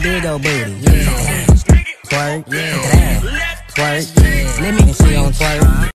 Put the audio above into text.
big old booty, yeah. Twerk, yeah. Twerk, yeah. Let me see on twerk.